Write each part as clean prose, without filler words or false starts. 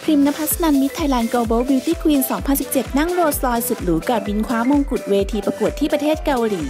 พริม ณภัสนัน มิส ไทยแลนด์ Global Beauty Queen 2017 นั่งโรลส์รอยซ์สุดหรูก่อนบินคว้ามงกุฎเวทีประกวดที่ประเทศเกาหลี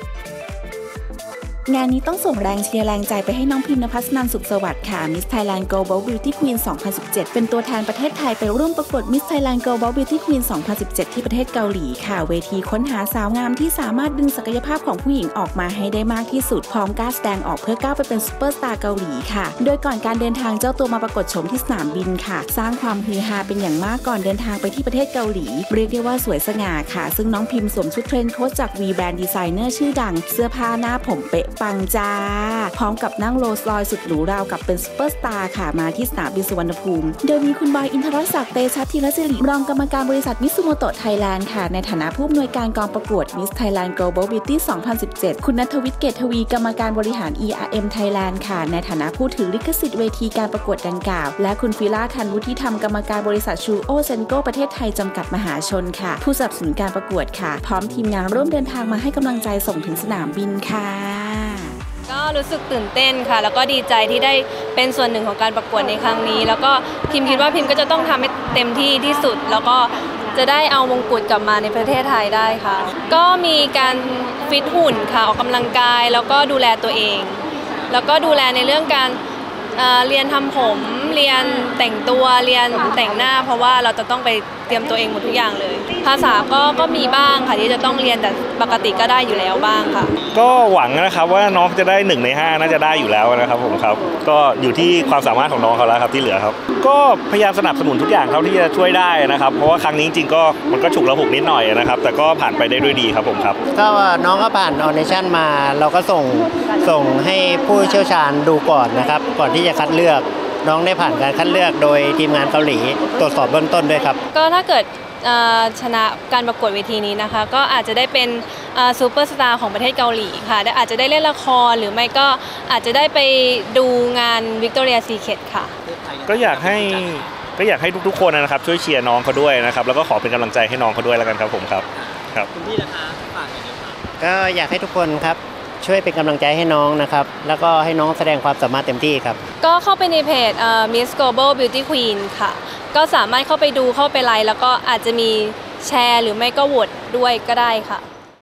งานนี้ต้องส่งแรงเชียร์แรงใจไปให้น้องพิม ณภัสนัน สุขสวัสดิ์ค่ะ มิส ไทยแลนด์ Global Beauty Queen 2017 เป็นตัวแทนประเทศไทยไปร่วมประกวดมิส ไทยแลนด์ Global Beauty Queen 2017 ที่ประเทศเกาหลีค่ะเวทีค้นหาสาวงามที่สามารถดึงศักยภาพของผู้หญิงออกมาให้ได้มากที่สุดพร้อมกล้าแสดงออกเพื่อก้าวไปเป็นซุปเปอร์สตาร์เกาหลีค่ะโดยก่อนการเดินทางเจ้าตัวมาปรากฏโฉมที่สนามบินค่ะสร้างความฮือฮาเป็นอย่างมากก่อนเดินทางไปที่ประเทศเกาหลีเรียกได้ว่าสวยสง่าค่ะซึ่งน้องพิมสวมชุดเทรนด์โค้ชจาก V แบรนด์ดีไซเนอร์ชื่อดังเสื้อผ้าหน้าผมเป๊ะปังจ้าพร้อมกับนั่งโรลส์รอยซ์สุดหรูราวกับเป็นซุปเปอร์สตาร์ค่ะมาที่สนามบินสุวรรณภูมิโดยมีคุณบอยอินทรศักดิ์เตชะธีรศิริรองกรรมการบริษัทมิตซูโมโตะไทยแลนด์ค่ะในฐานะผู้อำนวยการกองประกวด Miss Thailand Global Beauty 2017 คุณณัฐวิทย์ เกตทวีกรรมการบริหาร ERM Thailand ค่ะในฐานะผู้ถือลิขสิทธิ์เวทีการประกวดดังกล่าวและคุณฟิล่า คันวุฒิธรรมกรรมการบริษัทชูโอเซนโกประเทศไทยจำกัดมหาชนค่ะผู้สนับสนุนการประกวดค่ะพร้อมทีมงานร่วมเดินทางมาให้กำลังใจส่งถึงสนามบินค่ะก็รู้สึกตื่นเต้นค่ะแล้วก็ดีใจที่ได้เป็นส่วนหนึ่งของการประกวดในครั้งนี้แล้วก็พิมคิดว่าพิมก็จะต้องทำให้เต็มที่ที่สุดแล้วก็จะได้เอามงกุฎกลับมาในประเทศไทยได้ค่ะก็มีการฟิตหุ่นค่ะออกกำลังกายแล้วก็ดูแลตัวเองแล้วก็ดูแลในเรื่องการเรียนทำผมเรียนแต่งตัวเรียนแต่งหน้าเพราะว่าเราจะต้องไปเตรียมตัวเองหมดทุกอย่างเลยภาษาก็มีบ้างค่ะที่จะต้องเรียนแต่ปกติก็ได้อยู่แล้วบ้างค่ะก็หวังนะครับว่าน้องจะได้1 ใน 5น่าจะได้อยู่แล้วนะครับผมครับก็อยู่ที่ความสามารถของน้องเขาแล้วครับที่เหลือครับก็พยายามสนับสนุนทุกอย่างเท่าที่จะช่วยได้นะครับเพราะว่าครั้งนี้จริงๆก็มันก็ฉุกละหุกนิดหน่อยนะครับแต่ก็ผ่านไปได้ด้วยดีครับผมครับก็น้องก็ผ่านออเดชั่นมาเราก็ส่งให้ผู้เชี่ยวชาญดูก่อนนะครับก่อนที่จะคัดเลือกน้องได้ผ่านการคัดเลือกโดยทีมงานเกาหลีตรวจสอบเบื้องต้นด้วยครับก็ถ้าเกิดชนะการประกวดเวทีนี้นะคะก็อาจจะได้เป็นซูเปอร์สตาร์ของประเทศเกาหลีค่ะอาจจะได้เล่นละครหรือไม่ก็อาจจะได้ไปดูงาน Victoria's Secret ค่ะก็อยากให้ทุกๆคนนะครับช่วยเชียร์น้องเขาด้วยนะครับแล้วก็ขอเป็นกำลังใจให้น้องเขาด้วยแล้วกันครับผมครับคุณพี่นะคะฝากหน่อยครับก็อยากให้ทุกคนครับช่วยเป็นกำลังใจให้น้องนะครับแล้วก็ให้น้องแสดงความสามารถเต็มที่ครับก็เข้าไปในเพจMiss Global Beauty Queen ค่ะก็สามารถเข้าไปดูเข้าไปไลค์แล้วก็อาจจะมีแชร์หรือไม่ก็โหวตด้วยก็ได้ค่ะ